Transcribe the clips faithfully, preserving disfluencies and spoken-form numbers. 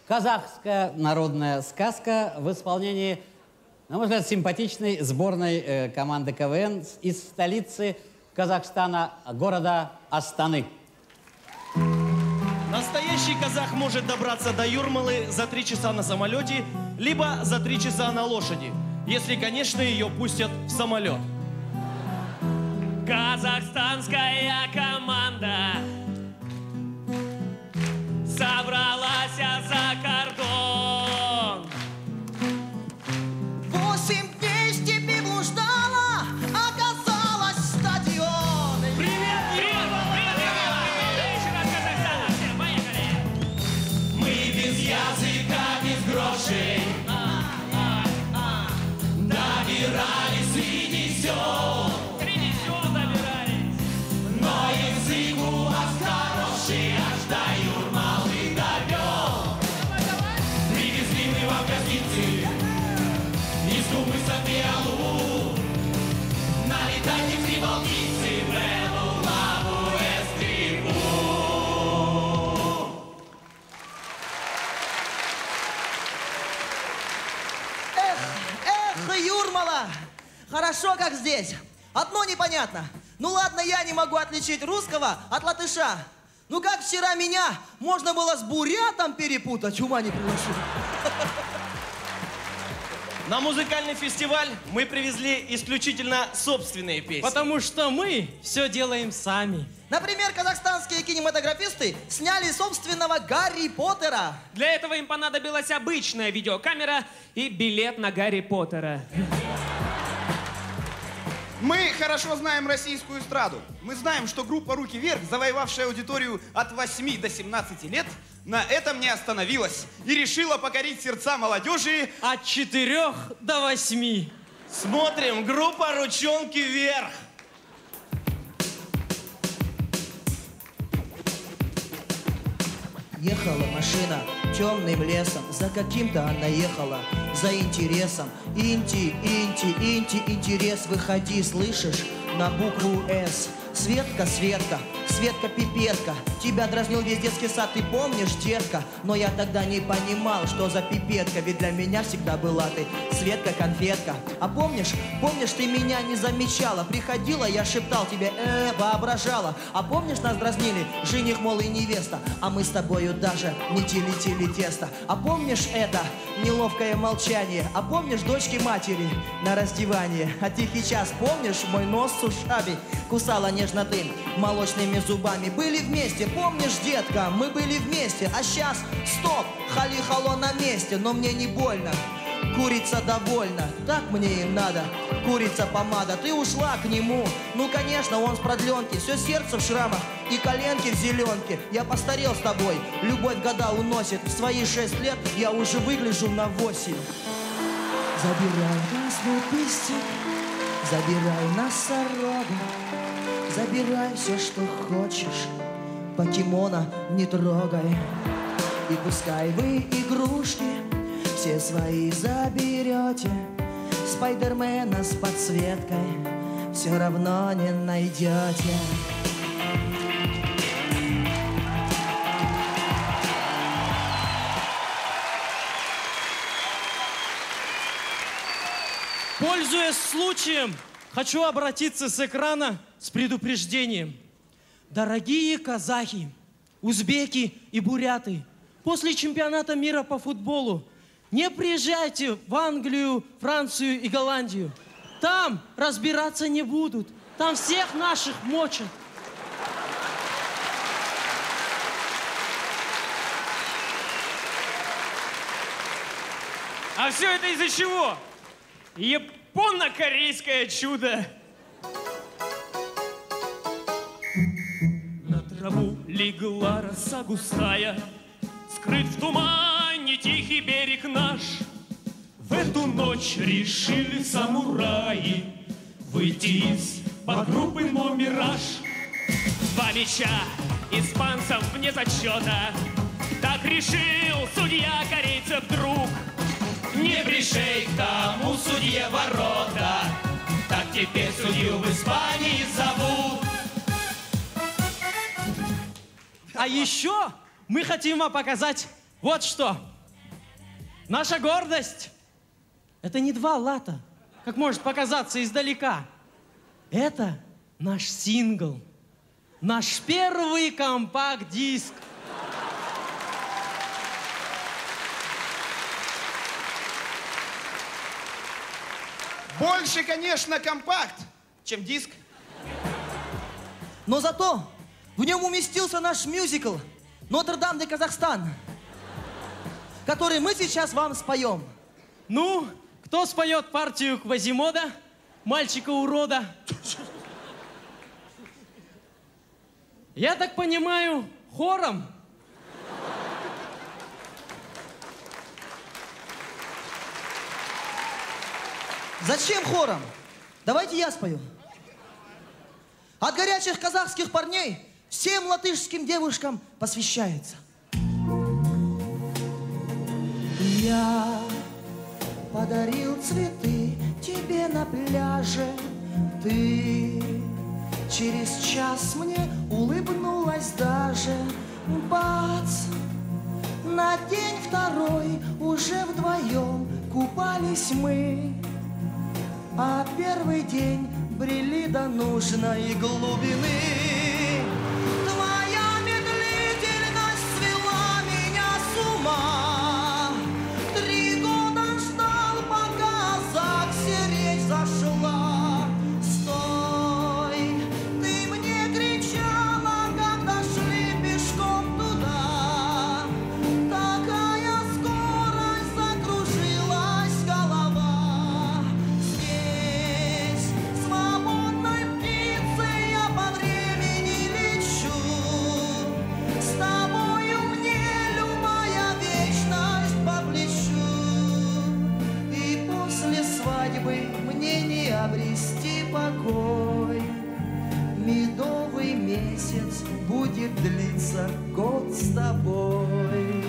Казахская народная сказка в исполнении, на мой взгляд, симпатичной сборной э, команды КВН из столицы Казахстана, города Астаны. Настоящий казах может добраться до Юрмалы за три часа на самолете, либо за три часа на лошади, если, конечно, ее пустят в самолет. Казахстанская команда собралась за кордон. Восемь дней в степи блуждала, оказалась стадион. Привет, привет, привет, привет! Еще раз Казахстана, всем поехали! Мы без языка, без грошей добирались среди сел. Среди сел добирались. Но язык у вас хороший, аж до Юрмалы довел. Привезли мы вам гостинцы из Кубы, Сапиалу. Налетайте в Прибалтицы, в Реву, Лаву, Эстрибу. Эх, эх, Юрмала! Хорошо, как здесь. Одно непонятно. Ну ладно, я не могу отличить русского от латыша. Ну как вчера меня можно было с бурятом перепутать? Ума не приношу. На музыкальный фестиваль мы привезли исключительно собственные песни. Потому что мы все делаем сами. Например, казахстанские кинематографисты сняли собственного Гарри Поттера. Для этого им понадобилась обычная видеокамера и билет на Гарри Поттера. Мы хорошо знаем российскую эстраду. Мы знаем, что группа «Руки вверх», завоевавшая аудиторию от восьми до семнадцати лет, на этом не остановилась и решила покорить сердца молодежи от четырех до восьми. Смотрим, группа «Ручонки вверх». Ехала машина темным лесом, за каким-то она ехала, за интересом. Инти, инти, инти, интерес, выходи, слышишь, на букву «С». Светка, Светка, Светка-пипетка, тебя дразнил весь детский сад, ты помнишь, детка? Но я тогда не понимал, что за пипетка, ведь для меня всегда была ты Светка-конфетка. А помнишь, помнишь, ты меня не замечала, приходила, я шептал тебе, э, воображала. А помнишь, нас дразнили, жених, мол, и невеста, а мы с тобою даже не телетели тесто. А помнишь это неловкое молчание? А помнишь дочки матери на раздевании? А тихий час, помнишь мой нос с ушами? Кусала нежно ты молочными зубами. Были вместе, помнишь, детка, мы были вместе. А сейчас, стоп, хали-хало на месте, но мне не больно. Курица довольна, так мне и надо. Курица помада, ты ушла к нему. Ну, конечно, он с продленки, все сердце в шрамах и коленки в зеленке. Я постарел с тобой, любовь года уносит. В свои шесть лет я уже выгляжу на восемь. Забирай нас, мой пестик, забирай носорога, забирай все, что хочешь, покемона не трогай. И пускай вы игрушки все свои заберете, Спайдермена с подсветкой все равно не найдете. Пользуясь случаем, хочу обратиться с экрана с предупреждением. Дорогие казахи, узбеки и буряты, после чемпионата мира по футболу не приезжайте в Англию, Францию и Голландию. Там разбираться не будут. Там всех наших мочат. А все это из-за чего? Японо-корейское чудо. На траву легла роса густая, скрыт в тумане тихий берег наш. В эту ночь решили самураи выйти из-под группы «Мираж». Два мяча испанцам вне зачета, так решил судья корейцев вдруг. Не пришей к тому судье ворота, так теперь судью в Испании зовут. А еще мы хотим вам показать вот что. Наша гордость – это не два лата, как может показаться издалека. Это наш сингл, наш первый компакт-диск. Больше, конечно, компакт, чем диск. Но зато в нем уместился наш мюзикл «Нотр-Дам де Казахстан», который мы сейчас вам споем. Ну, кто споет партию Квазимода, мальчика-урода? Я так понимаю, хором? Зачем хором? Давайте я спою. От горячих казахских парней всем латышским девушкам посвящается. Я подарил цветы тебе на пляже. Ты через час мне улыбнулась даже. Бац! На день второй уже вдвоем купались мы. А первый день брели до нужной глубины. Твоя медлительность свела меня с ума. Три года ждал, пока ЗАГСе речь зашла. Стой, ты мне кричала, когда шли пешком туда. Такая скорость, закружилась голова. Здесь свободной птицей я по времени лечу. С тобою мне любая вечность по плечу. И после свадьбы мне не обрести покой. Медовый месяц будет длиться год с тобой.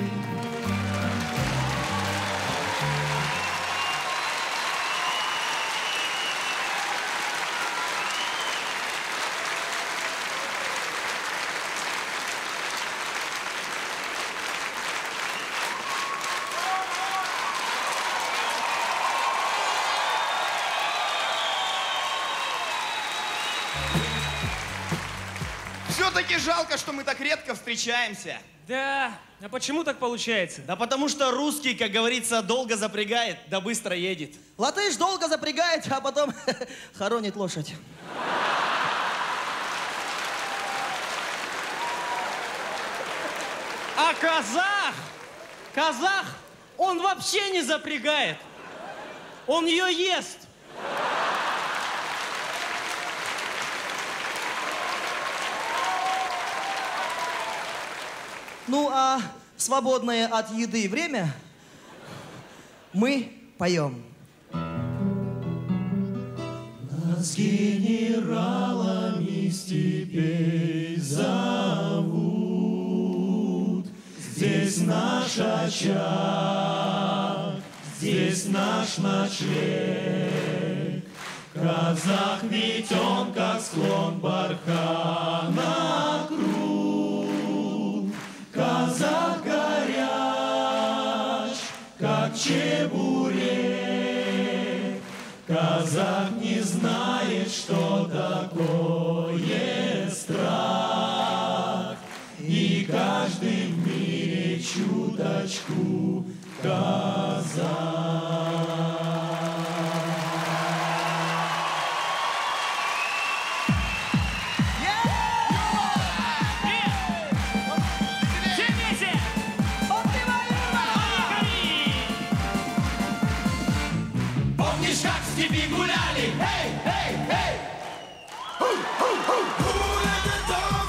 Все-таки жалко, что мы так редко встречаемся. Да, а почему так получается? Да потому что русский, как говорится, долго запрягает, да быстро едет. Латыш долго запрягает, а потом хоронит лошадь. А казах, казах, он вообще не запрягает. Он ее ест. Ну, а в свободное от еды время мы поем. Нас генералами степей зовут. Здесь наш очаг, здесь наш ночлег. Казах ведь он, как склон бархана круг. Казах горяч, как чебурек. Казах не знает, что такое страх. И каждый в мире чуточку казах. Все вместе! Поехали! Помнишь, как в степи гуляли? Эй, эй, эй! Who let the dog